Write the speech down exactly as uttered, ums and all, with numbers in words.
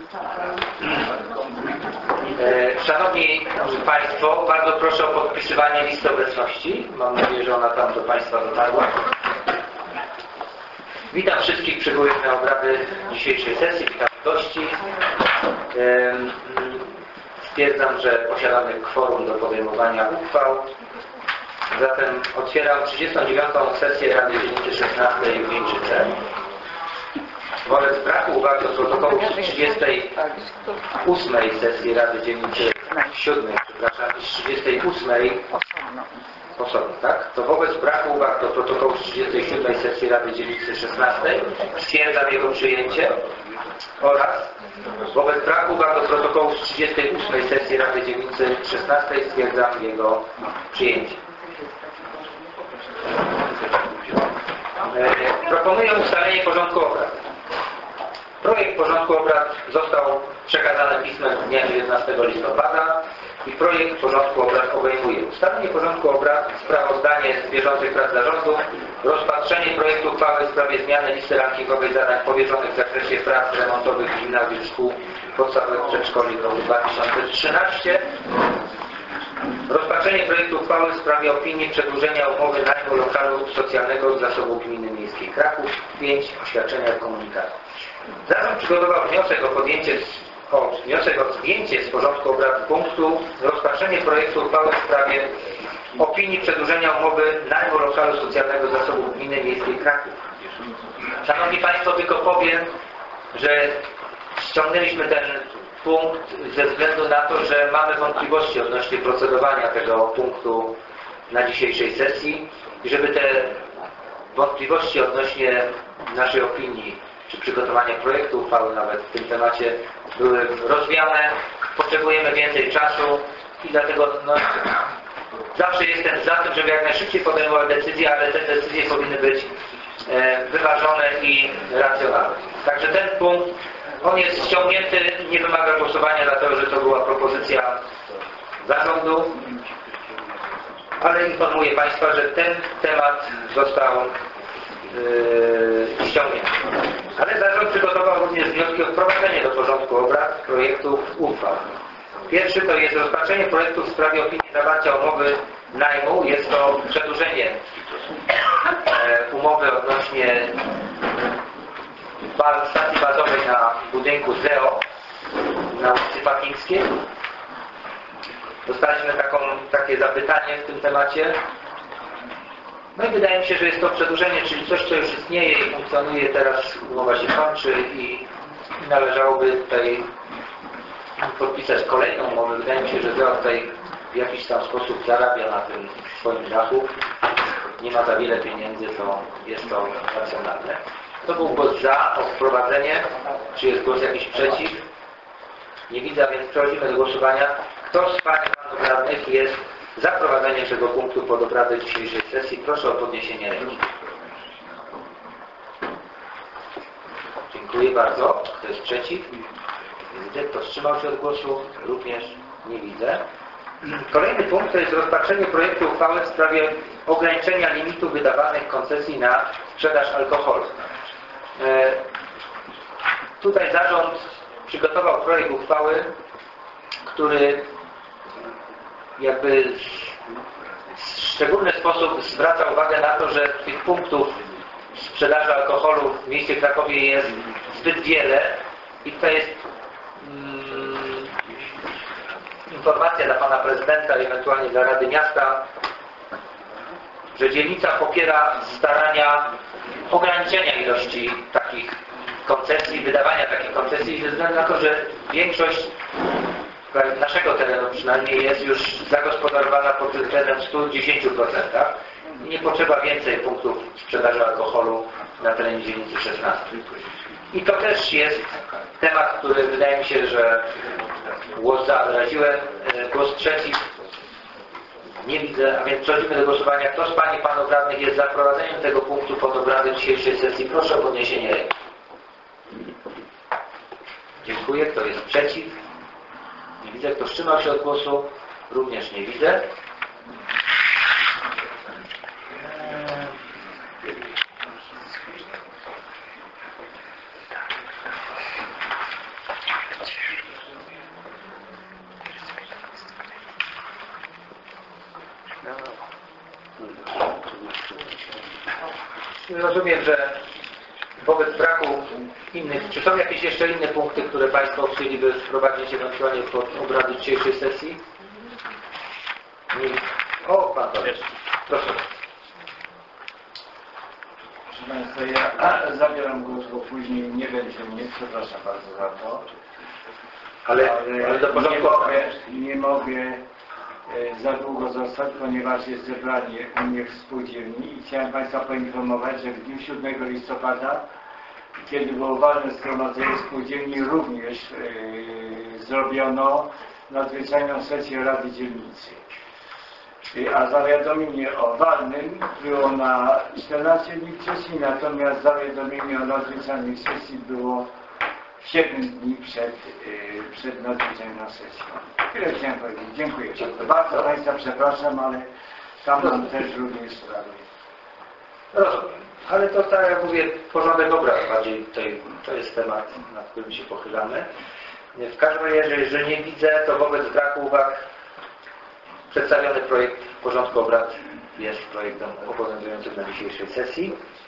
Szanowni Państwo, bardzo proszę o podpisywanie listy obecności. Mam nadzieję, że ona tam do Państwa dotarła. Witam wszystkich przybyłych na obrady dzisiejszej sesji. Witam gości. Stwierdzam, że posiadamy kworum do podejmowania uchwał. Zatem otwieram trzydziestą dziewiątą sesję Rady Dzielnicy szesnastej w Wieńczyce. Wobec braku uwag do protokołu trzydziestej ósmej sesji Rady Dzielnicy siódmej, przepraszam, trzydziestej ósmej osobno, tak? To wobec braku uwag do protokołu trzydziestej siódmej sesji Rady Dzielnicy szesnastej stwierdzam jego przyjęcie oraz wobec braku uwag do protokołu trzydziestej ósmej sesji Rady Dzielnicy szesnastej stwierdzam jego przyjęcie. Proponuję ustalenie porządku obrad. Projekt porządku obrad został przekazany pismem dnia dziewiętnastego listopada i projekt porządku obrad obejmuje ustalenie porządku obrad, sprawozdanie z bieżących prac zarządu, rozpatrzenie projektu uchwały w sprawie zmiany listy rankingowej zadań powierzonych w zakresie prac remontowych w gimnazjum szkół podstawowych przedszkoli w roku dwa tysiące trzynastym, rozpatrzenie projektu uchwały w sprawie opinii przedłużenia umowy najmu lokalu socjalnego z zasobu gminy miejskiej Kraków. pięć. Oświadczenia komunikacji. Zarząd przygotował wniosek o podjęcie o wniosek o zdjęcie z porządku obrad punktu rozpatrzenie projektu uchwały w sprawie opinii przedłużenia umowy najmu lokalu socjalnego z zasobu gminy miejskiej Kraków. Szanowni Państwo, tylko powiem, że ściągnęliśmy ten punkt ze względu na to, że mamy wątpliwości odnośnie procedowania tego punktu na dzisiejszej sesji i żeby te wątpliwości odnośnie naszej opinii czy przygotowania projektu uchwały nawet w tym temacie były rozwiane, potrzebujemy więcej czasu i dlatego no, zawsze jestem za tym, żeby jak najszybciej podejmować decyzje, ale te decyzje powinny być e, wyważone i racjonalne. Także ten punkt, on jest ściągnięty, nie wymaga głosowania, dlatego że to była propozycja zarządu, ale informuję Państwa, że ten temat został yy, ściągnięty. Ale zarząd przygotował również wnioski o wprowadzenie do porządku obrad projektów uchwał. Pierwszy to jest rozpatrzenie projektu w sprawie opinii zawarcia umowy najmu. Jest to przedłużenie e, umowy odnośnie stacji bazowej na budynku Z E O na ulicy Fakińskiej. Dostaliśmy taką, takie zapytanie w tym temacie. No i wydaje mi się, że jest to przedłużenie, czyli coś, co już istnieje i funkcjonuje, teraz umowa się kończy i należałoby tutaj podpisać kolejną umowę. Wydaje mi się, że Z E O tutaj w jakiś tam sposób zarabia na tym swoim dachu. Nie ma za wiele pieniędzy, to jest to racjonalne. To był głos za o wprowadzenie. Czy jest głos jakiś przeciw? Nie widzę, więc przechodzimy do głosowania. Kto z Pań i Panów Radnych jest za wprowadzeniem tego punktu pod obrady dzisiejszej sesji? Proszę o podniesienie ręki. Dziękuję bardzo. Kto jest przeciw? Nie widzę. Kto wstrzymał się od głosu? Również nie widzę. Kolejny punkt to jest rozpatrzenie projektu uchwały w sprawie ograniczenia limitu wydawanych koncesji na sprzedaż alkoholu. E, tutaj zarząd przygotował projekt uchwały, który jakby w szczególny sposób zwraca uwagę na to, że tych punktów sprzedaży alkoholu w mieście Krakowie jest zbyt wiele i to jest mm, informacja dla Pana Prezydenta i ewentualnie dla Rady Miasta, że dzielnica popiera starania ograniczenia ilości takich koncesji, wydawania takich koncesji ze względu na to, że większość naszego terenu przynajmniej jest już zagospodarowana pod względem stu dziesięciu procent. I nie potrzeba więcej punktów sprzedaży alkoholu na terenie dzielnicy szesnastej. I to też jest temat, który wydaje mi się, że głos za wyraziłem, głos przeciw nie widzę, a więc przechodzimy do głosowania. Kto z Pań i Panów Radnych jest za wprowadzeniem tego punktu pod obrady dzisiejszej sesji? Proszę o podniesienie ręki. Dziękuję. Kto jest przeciw? Nie widzę. Kto wstrzymał się od głosu? Również nie widzę. rozumiem, że wobec braku innych, czy są jakieś jeszcze inne punkty, które Państwo chcieliby wprowadzić ewentualnie pod obrady dzisiejszej sesji? Nie. O, Pan to jest. Proszę. Proszę Państwa, ja zabieram głos, bo później nie będzie mnie, przepraszam bardzo za to. Ale, ale do porządku. Nie mogę, nie mogę za długo zostać, ponieważ jest zebranie u mnie w spółdzielni i chciałem Państwa poinformować, że w dniu siódmego listopada, kiedy było walne zgromadzenie spółdzielni, również yy, zrobiono nadzwyczajną sesję Rady Dzielnicy. A zawiadomienie o walnym było na czternaście dni wcześniej, natomiast zawiadomienie o nadzwyczajnej sesji było siedem dni przed, yy, przed nadzwyczajną sesją. Tyle chciałem powiedzieć. Dziękuję. Dziękuję. Bardzo Państwa przepraszam, ale tam mam też również sprawy. Rozumiem. Ale to tak jak mówię, porządek obrad bardziej tutaj, to jest temat, nad którym się pochylamy. W każdym razie, jeżeli nie widzę, to wobec braku uwag przedstawiony projekt porządku obrad jest projektem obowiązującym na dzisiejszej sesji.